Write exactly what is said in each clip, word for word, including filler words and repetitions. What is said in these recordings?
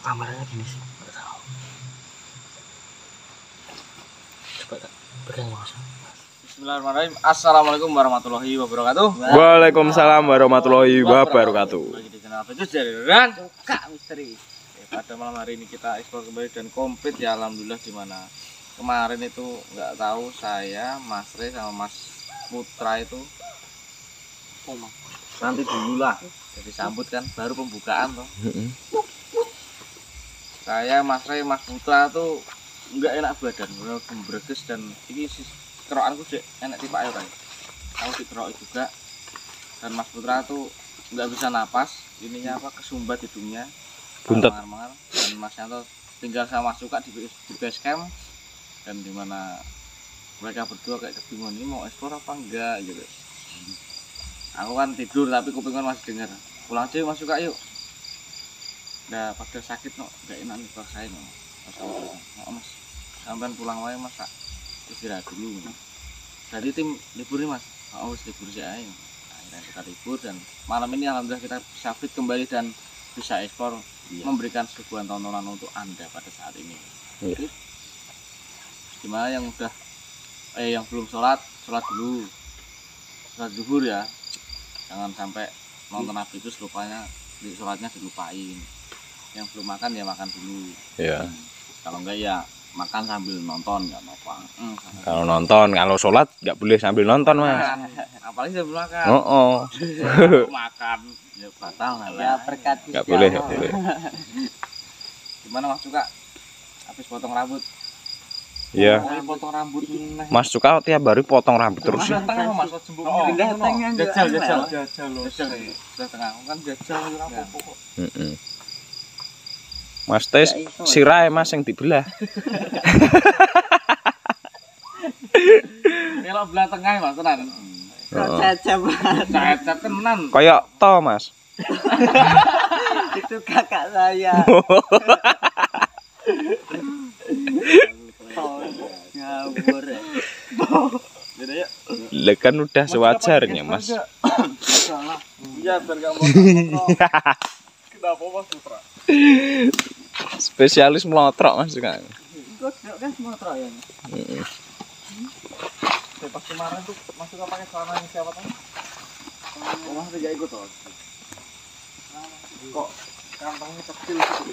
kameranya gini sih? Nggak tahu. Coba tak pegang mas. Bismillahirrahmanirrahim. Assalamualaikum warahmatullahi wabarakatuh. Waalaikumsalam warahmatullahi wabarakatuh. Lagi di channel Petus dari Ran Kak Misteri. Oke, pada malam hari ini kita eksplor kembali dan komplit ya, alhamdulillah. Dimana kemarin itu nggak tahu saya, Mas Re sama Mas Putra itu oh, nanti dulu lah. Jadi sambut kan baru pembukaan toh. Saya, Mas Re, Mas Putra tuh nggak enak badan, bener gembreges dan ini kerokanku sih enak tipe air kan. Aku dikerok juga dan Mas Putra tuh nggak bisa napas, ininya apa kesumbat hidungnya, buntet. Dan Mas Yanto tinggal sama Suka di, di base camp dan dimana mereka berdua kayak kebingungan ini mau eksplor apa enggak gitu. Aku kan tidur tapi kupingku masih dengar. Pulang aja Mas Suka yuk. Nah pada sakit no, nggak enak nih paksain no. Mas, oh, mas, sampai pulang wae mas, istirahat dulu. Jadi tim libur nih mas, oh libur sih aja. Akhirnya kita libur dan malam ini alhamdulillah kita bisa fit kembali dan bisa ekspor, iya, memberikan sebuah tontonan untuk anda pada saat ini. Iya. Gimana yang udah, eh yang belum sholat, sholat dulu, sholat zuhur ya, jangan sampai nonton habitus lupanya, di sholatnya dilupain. Yang belum makan ya makan dulu. Iya. Hmm. Kalau enggak ya makan sambil nonton nggak apa-apa. Hmm, kalau nonton, kalau sholat nggak boleh sambil nonton mas. Apalagi sambil makan. Oh, oh. Makan ya batal lah. Ya berkat. Nggak boleh, nggak boleh. Gimana Mas Suka? Habis potong rambut? Iya. Oh, potong rambut. Mas Suka tiap hari potong rambut terus sih. Tengah Mas jembung. Oh, tengah. Jajal, jajal, jajal loh. Sudah tengah kan jajal rambut kok. Heeh. Mas tes sirai mas yang dibelah. Kalau belah tengah mas tenan. Cacap mas. Cacap tenan. Kayak to mas. Itu kakak saya. Ngawur ya. Jadi ya. Lekan udah sewajarnya mas. Iya biar gak mau. Kenapa Mas Putra? Spesialis melotrok mas kan. Godok kan melotrok ya. Heeh. Pas kemarin tuh Mas Suka pakai celana siapa tuh? Oh, Mas tidak ikut toh. Kok kantongnya kecil gitu.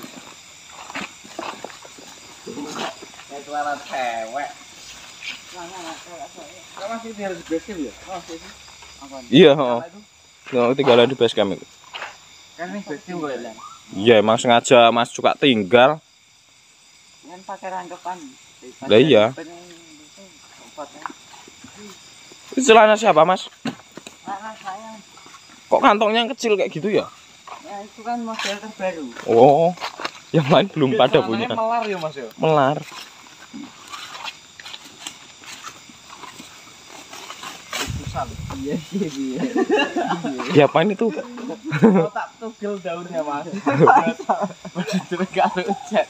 Kayak celana cewek. Celana cewek saya. Kan masih di harus base camp ya? Oh, sih. Apa? Iya, heeh. Nah, tinggal di base camp itu. Kan ini base camp gue bilang. Iya, emang sengaja Mas Suka tinggal. Kan pakai rangkepan. Lah iya. Itu celana siapa mas? Celana saya. Kok kantongnya kecil kayak gitu ya? Ya itu kan model terbaru. Oh, yang lain belum pada punya. Melar ya mas ya? Melar. Iya sih iya. Diapain itu? Oh, tak tugel daunnya mas. Masih tergak hujan.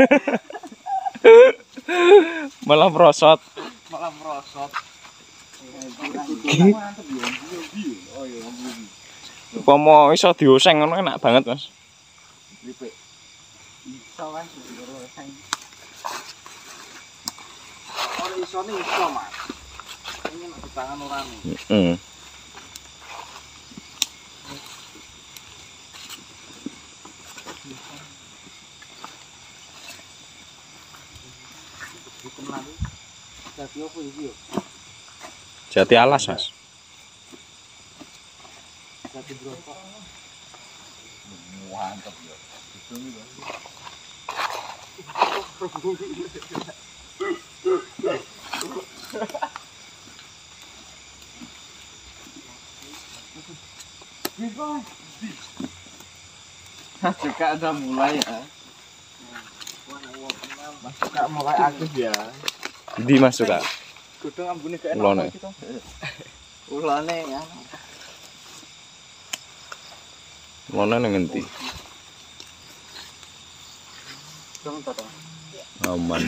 Malah merosot. Malah merosot. Oh iya, Pomo iso dioseng ngono enak banget mas. Lipik. Iso kan dioseng. Oh iso nih iso mas. Ini di tangan orang nih. Heeh. Jadi apa iki yo? Jati alas mas. Jadi berapa? Mantap ya. Mas Suka udah mulai ya. Mas Suka mulai aktif ya. Di Mas Suka. Godhong ambune gak Ulone. enak gitu. Ulane ya. Ulone nang ngendi? Dong to. Aman.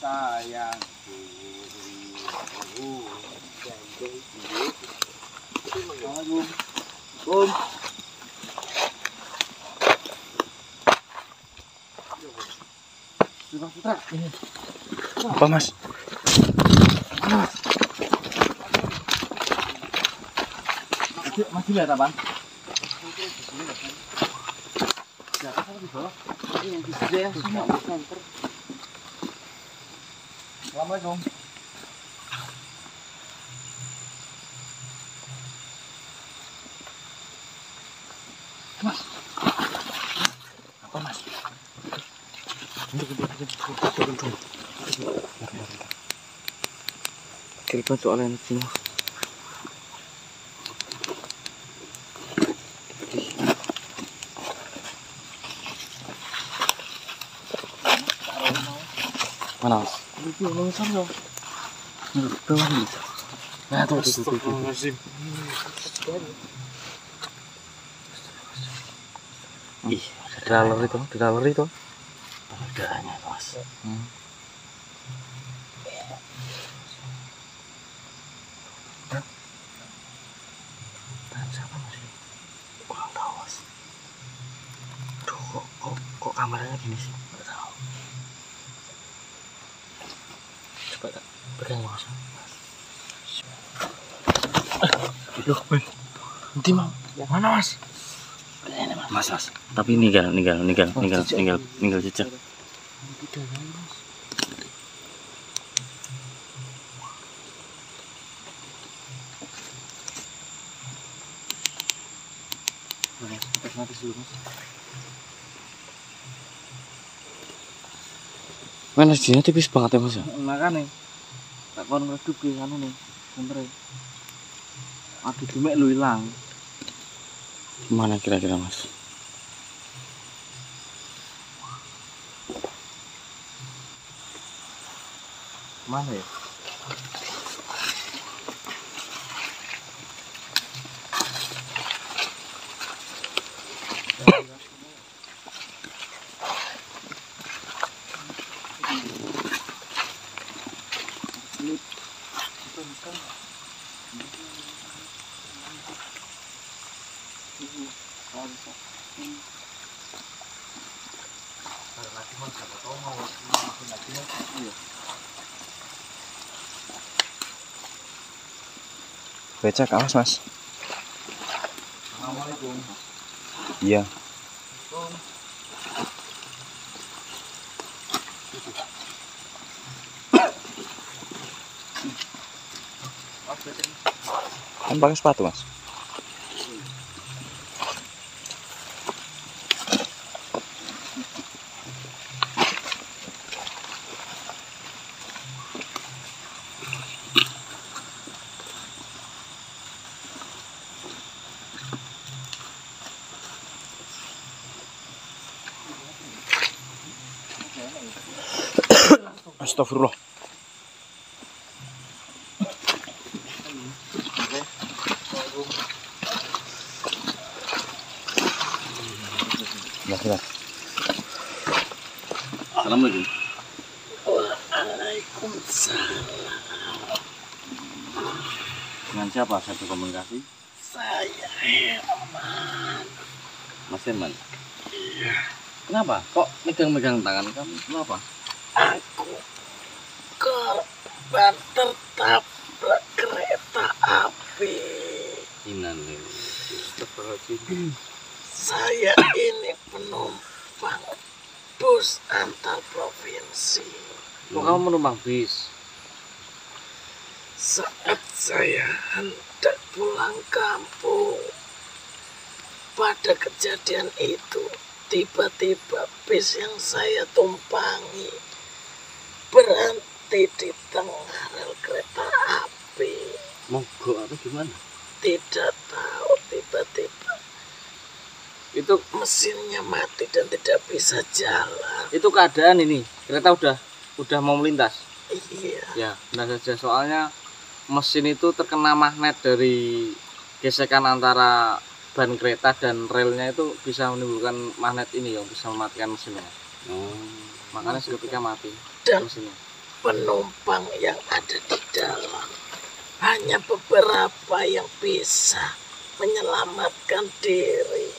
sayangku. Om. Sudah putra. Apa mas? Masih lihat apa? Assalamualaikum. Mas. Apa mas? Kita soalnya sini. Mana mas? Itu ngomong sana. Itu bisa. Nah, tuh tuh tuh. Ih, ada laler itu, ada laler itu. Adanya, Mas. Hmm. Dan siapa Mas? Kurang tahu, Mas. Aduh, kok, kok, kok kameranya gini sih? Nggak tahu. Coba tak pegang Mas. Loh, nanti Mam. Mana Mas? Mas mas. Tapi ninggal ninggal ninggal Oh, ninggal jejak. ninggal ninggal jejak. Mana sini tipis banget ya mas ya? Makane tak kon ngredup ki anu nih, bener. Aduh demek lu ilang. Mana kira-kira mas? Mana ya? Becak awas mas. Assalamualaikum. Iya. Kan pakai sepatu mas. Astagfirullah. Nah, nah. Assalamualaikum. Waalaikumsalam. Dengan siapa saya berkomunikasi? Saya Herman. Mas Herman. Iya. Kenapa? Kok megang-megang tangan kamu? Kenapa? Aku korban tertabrak kereta api. Innalillahi. Saya ini penumpang bus antar provinsi. Kok kamu menumpang bis? Saat saya hendak pulang kampung, pada kejadian itu tiba-tiba bis yang saya tumpangi berhenti di tengah rel kereta api. Mogok atau gimana? Tidak tahu, tiba-tiba Itu mesinnya mati dan tidak bisa jalan. itu keadaan ini kereta udah udah mau melintas. Iya. Ya, benar saja soalnya mesin itu terkena magnet dari gesekan antara ban kereta dan relnya itu bisa menimbulkan magnet ini yang bisa mematikan mesinnya. Oh. Makanya seketika mati Dan mesinnya. penumpang yang ada di dalam. Hanya beberapa yang bisa menyelamatkan diri.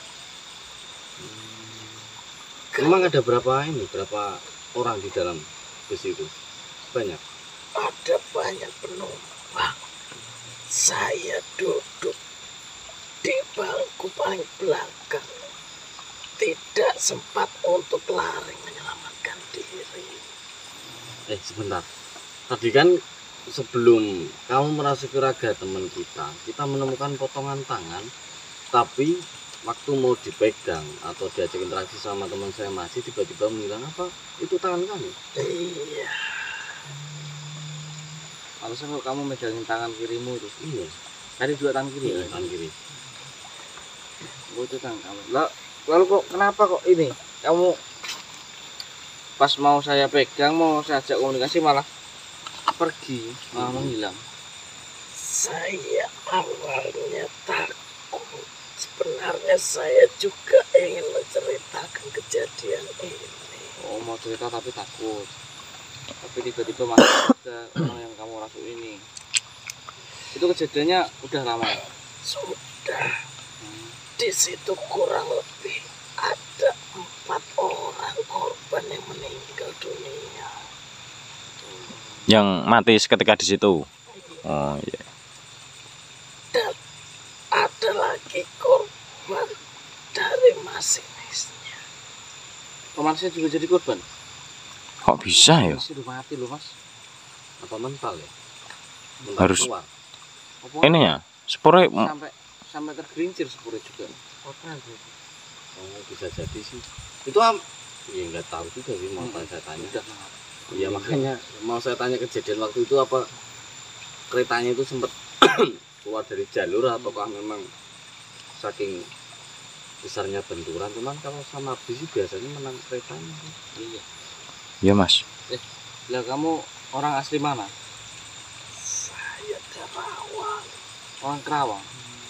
Memang ada berapa ini, berapa orang di dalam bus itu? Banyak. Ada banyak penumpang. Saya duduk di bangku paling belakang. Tidak sempat untuk lari menyelamatkan diri. Eh sebentar. Tadi kan sebelum kamu merasuki raga teman kita, kita menemukan potongan tangan, tapi waktu mau dipegang atau diajak interaksi sama teman saya masih tiba-tiba menghilang. Apa itu tangan kamu? Iya. Harusnya kalau kamu megangin tangan kirimu itu. Iya. Tadi juga tangan kiri. Iya, tangan kiri. Oh, itu tangan kamu. Lah, lalu kok kenapa kok ini? Kamu pas mau saya pegang, mau saya ajak komunikasi malah pergi, malah menghilang. Saya awalnya takut. Sebenarnya saya juga ingin menceritakan kejadian ini. Oh, mau cerita tapi takut. Tapi tiba-tiba masuk ke orang yang kamu rasuki ini. Itu kejadiannya udah lama. Sudah. Di situ kurang lebih ada empat orang korban yang meninggal dunia. Yang mati seketika di situ. Oh iya. Dan ada lagi korban dari masinisnya. Kemarin juga jadi korban. Kok bisa ya? Masih udah mati loh, Mas. Apa mental ya? Mental Harus- keluar. Apa Ini ya, sepure sampai sampai tergelincir sepure juga. Oh bisa jadi sih. Itu am ya nggak tahu juga sih, mau Hmm. saya tanya. Udah. Iya makanya mau saya tanya kejadian waktu itu apa keretanya itu sempat keluar dari jalur ataukah memang saking besarnya benturan. Cuman kalau sama bis sih biasanya menang keretanya. Iya. ya Mas. Lah kamu orang asli mana? Saya Karawang. Orang Kerawang.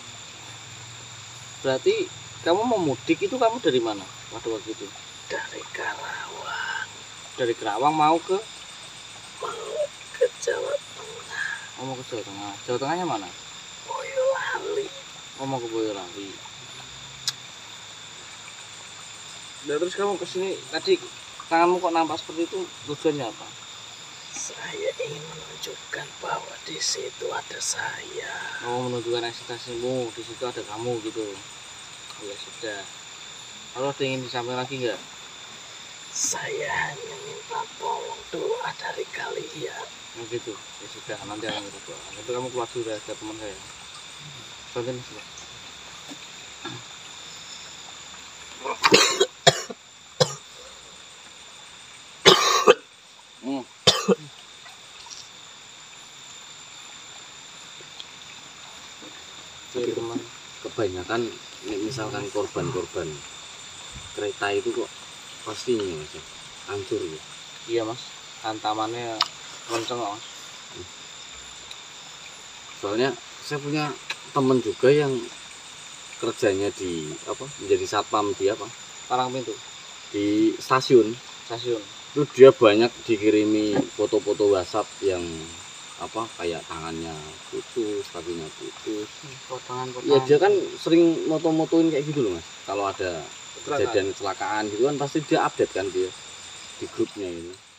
Berarti kamu mau mudik itu kamu dari mana? Pada waktu itu. Dari Karawang Dari Kerawang mau ke mau ke Jawa Tengah, oh, mau ke Jawa Tengah. Jawa Tengahnya mana? Boyolali. Oh, mau ke Boyolali. Dan terus kamu kesini tadi tanganmu kok nampak seperti itu, tujuannya apa? Saya ingin menunjukkan bahwa di situ ada saya. Oh, menunjukkan eksistensimu, di situ ada kamu gitu. Ya sudah. Kalau ada yang ingin disampaikan lagi nggak? Saya hanya minta tolong doa dari kalian. Oh gitu. Ya sudah, nanti akan kita doa. Tapi kamu keluar dulu dari teman saya. Bantuin Mas. Mbak. Hmm. Tapi teman kebanyakan misalkan korban-korban kereta itu kok pastinya mas ya, hancur ya. Iya Mas, hantamannya kenceng Mas. Soalnya saya punya temen juga yang kerjanya di apa menjadi satpam di apa Palang pintu, di stasiun. stasiun. Itu dia banyak dikirimi foto-foto WhatsApp yang apa kayak tangannya putus, kakinya putus. Potongan-potongan. Ya dia kan sering moto-motoin kayak gitu loh mas. Kalau ada kejadian kecelakaan gitu kan pasti dia update kan dia di grupnya ini.